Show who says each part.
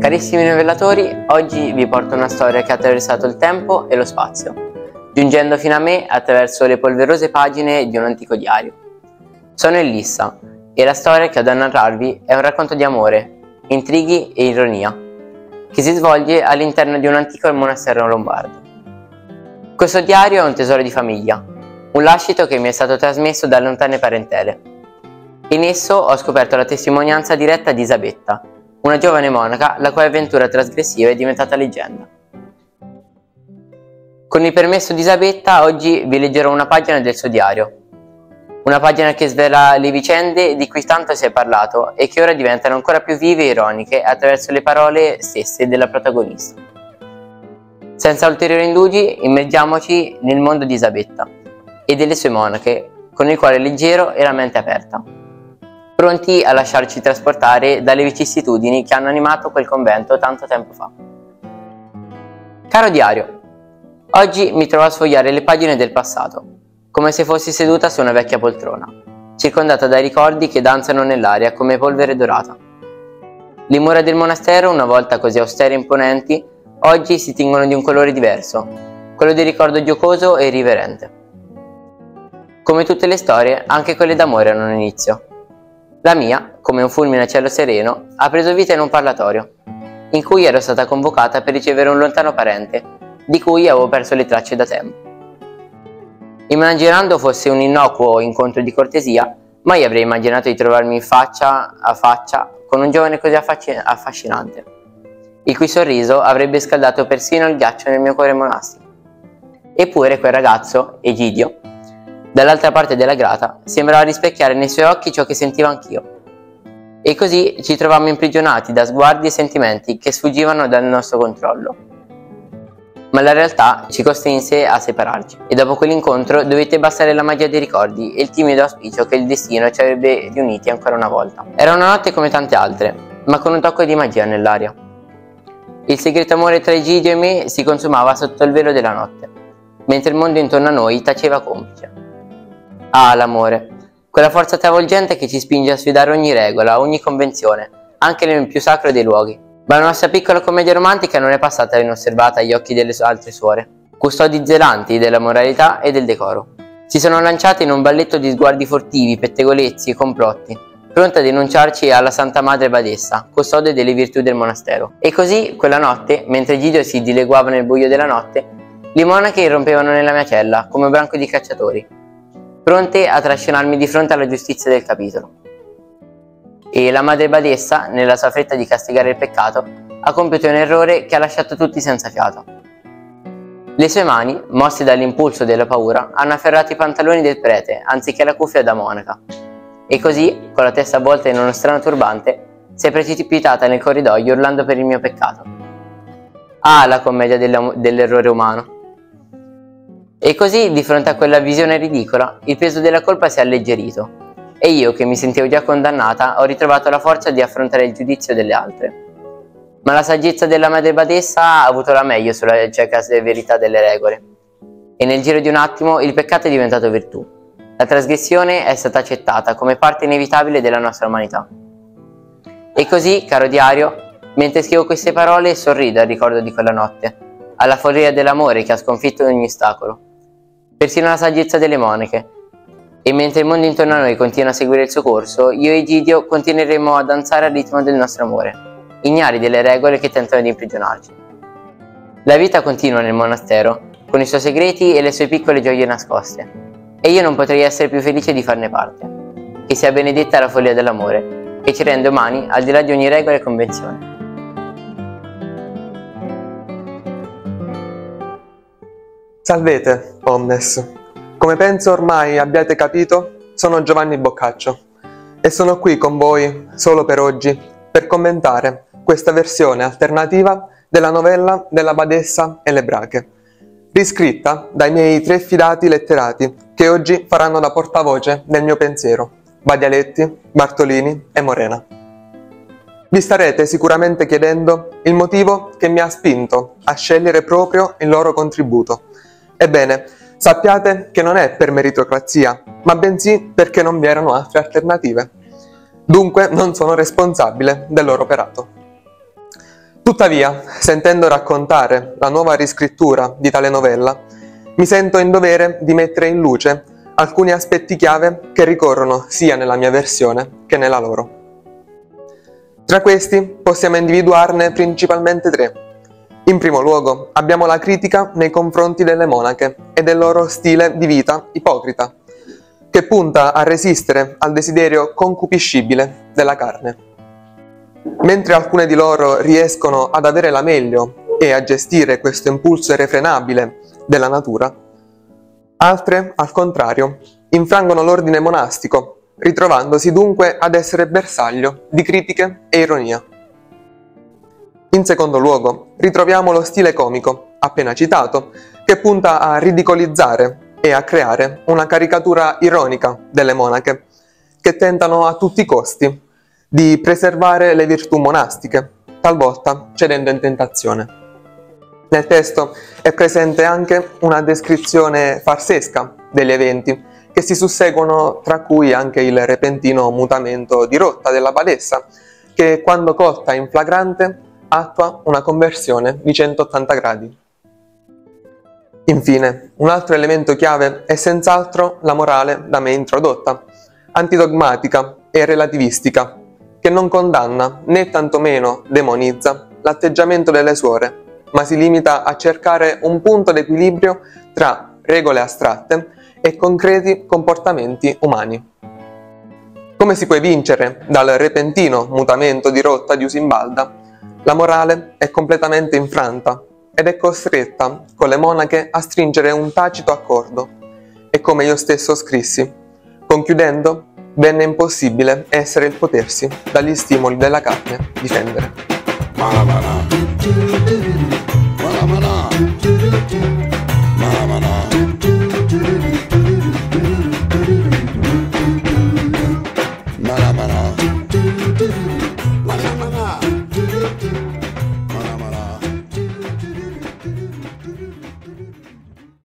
Speaker 1: Carissimi novellatori, oggi vi porto una storia che ha attraversato il tempo e lo spazio, giungendo fino a me attraverso le polverose pagine di un antico diario. Sono Elissa e la storia che ho da narrarvi è un racconto di amore, intrighi e ironia, che si svolge all'interno di un antico monastero lombardo. Questo diario è un tesoro di famiglia, un lascito che mi è stato trasmesso da lontane parentele. In esso ho scoperto la testimonianza diretta di Isabetta, una giovane monaca la cui avventura trasgressiva è diventata leggenda. Con il permesso di Isabetta, oggi vi leggerò una pagina del suo diario. Una pagina che svela le vicende di cui tanto si è parlato e che ora diventano ancora più vive e ironiche attraverso le parole stesse della protagonista. Senza ulteriori indugi, immergiamoci nel mondo di Isabetta e delle sue monache, con il cuore leggero e la mente aperta, pronti a lasciarci trasportare dalle vicissitudini che hanno animato quel convento tanto tempo fa. Caro diario, oggi mi trovo a sfogliare le pagine del passato, come se fossi seduta su una vecchia poltrona, circondata dai ricordi che danzano nell'aria come polvere dorata. Le mura del monastero, una volta così austere e imponenti, oggi si tingono di un colore diverso, quello del ricordo giocoso e irriverente. Come tutte le storie, anche quelle d'amore hanno un inizio. La mia, come un fulmine a cielo sereno, ha preso vita in un parlatorio, in cui ero stata convocata per ricevere un lontano parente, di cui avevo perso le tracce da tempo. Immaginando fosse un innocuo incontro di cortesia, mai avrei immaginato di trovarmi faccia a faccia con un giovane così affascinante, il cui sorriso avrebbe scaldato persino il ghiaccio nel mio cuore monastico. Eppure quel ragazzo, Egidio, dall'altra parte della grata, sembrava rispecchiare nei suoi occhi ciò che sentivo anch'io. E così ci trovammo imprigionati da sguardi e sentimenti che sfuggivano dal nostro controllo. Ma la realtà ci costrinse a separarci, e dopo quell'incontro dovette bastare la magia dei ricordi e il timido auspicio che il destino ci avrebbe riuniti ancora una volta. Era una notte come tante altre, ma con un tocco di magia nell'aria. Il segreto amore tra Egidio e me si consumava sotto il velo della notte, mentre il mondo intorno a noi taceva complice. Ah, l'amore, quella forza travolgente che ci spinge a sfidare ogni regola, ogni convenzione, anche nel più sacro dei luoghi. Ma la nostra piccola commedia romantica non è passata inosservata agli occhi delle altre suore, custodi zelanti della moralità e del decoro. Si sono lanciate in un balletto di sguardi furtivi, pettegolezzi e complotti, pronte a denunciarci alla Santa Madre Badessa, custode delle virtù del monastero. E così, quella notte, mentre Egidio si dileguava nel buio della notte, le monache irrompevano nella mia cella come un branco di cacciatori, pronte a trascinarmi di fronte alla giustizia del capitolo. E la Madre Badessa, nella sua fretta di castigare il peccato, ha compiuto un errore che ha lasciato tutti senza fiato. Le sue mani, mosse dall'impulso della paura, hanno afferrato i pantaloni del prete anziché la cuffia da monaca, e così, con la testa avvolta in uno strano turbante, si è precipitata nel corridoio urlando per il mio peccato. Ah, la commedia dell'errore umano! E così, di fronte a quella visione ridicola, il peso della colpa si è alleggerito, e io, che mi sentivo già condannata, ho ritrovato la forza di affrontare il giudizio delle altre. Ma la saggezza della Madre Badessa ha avuto la meglio sulla cieca verità delle regole, e nel giro di un attimo il peccato è diventato virtù. La trasgressione è stata accettata come parte inevitabile della nostra umanità. E così, caro diario, mentre scrivo queste parole, sorrido al ricordo di quella notte, alla follia dell'amore che ha sconfitto ogni ostacolo, persino la saggezza delle monache. E mentre il mondo intorno a noi continua a seguire il suo corso, io e Egidio continueremo a danzare al ritmo del nostro amore, ignari delle regole che tentano di imprigionarci. La vita continua nel monastero, con i suoi segreti e le sue piccole gioie nascoste, e io non potrei essere più felice di farne parte. Che sia benedetta la follia dell'amore, che ci rende umani al di là di ogni regola e convenzione.
Speaker 2: Salvete, omnes. Come penso ormai abbiate capito, sono Giovanni Boccaccio e sono qui con voi solo per oggi per commentare questa versione alternativa della novella della Badessa e le Brache, riscritta dai miei 3 fidati letterati che oggi faranno da portavoce del mio pensiero, Badialetti, Bartolini e Morena. Vi starete sicuramente chiedendo il motivo che mi ha spinto a scegliere proprio il loro contributo. Ebbene, sappiate che non è per meritocrazia, ma bensì perché non vi erano altre alternative. Dunque non sono responsabile del loro operato. Tuttavia, sentendo raccontare la nuova riscrittura di tale novella, mi sento in dovere di mettere in luce alcuni aspetti chiave che ricorrono sia nella mia versione che nella loro. Tra questi possiamo individuarne principalmente tre. In primo luogo abbiamo la critica nei confronti delle monache e del loro stile di vita ipocrita, che punta a resistere al desiderio concupiscibile della carne. Mentre alcune di loro riescono ad avere la meglio e a gestire questo impulso irrefrenabile della natura, altre, al contrario, infrangono l'ordine monastico, ritrovandosi dunque ad essere bersaglio di critiche e ironia. In secondo luogo, ritroviamo lo stile comico, appena citato, che punta a ridicolizzare e a creare una caricatura ironica delle monache, che tentano a tutti i costi di preservare le virtù monastiche, talvolta cedendo in tentazione. Nel testo è presente anche una descrizione farsesca degli eventi che si susseguono, tra cui anche il repentino mutamento di rotta della badessa, che quando colta in flagrante attua una conversione di 180 gradi. Infine, un altro elemento chiave è senz'altro la morale da me introdotta, antidogmatica e relativistica, che non condanna né tantomeno demonizza l'atteggiamento delle suore, ma si limita a cercare un punto d'equilibrio tra regole astratte e concreti comportamenti umani. Come si può evincere dal repentino mutamento di rotta di Usimbalda, la morale è completamente infranta ed è costretta con le monache a stringere un tacito accordo, e come io stesso scrissi, concludendo, venne impossibile essere il potersi dagli stimoli della carne difendere.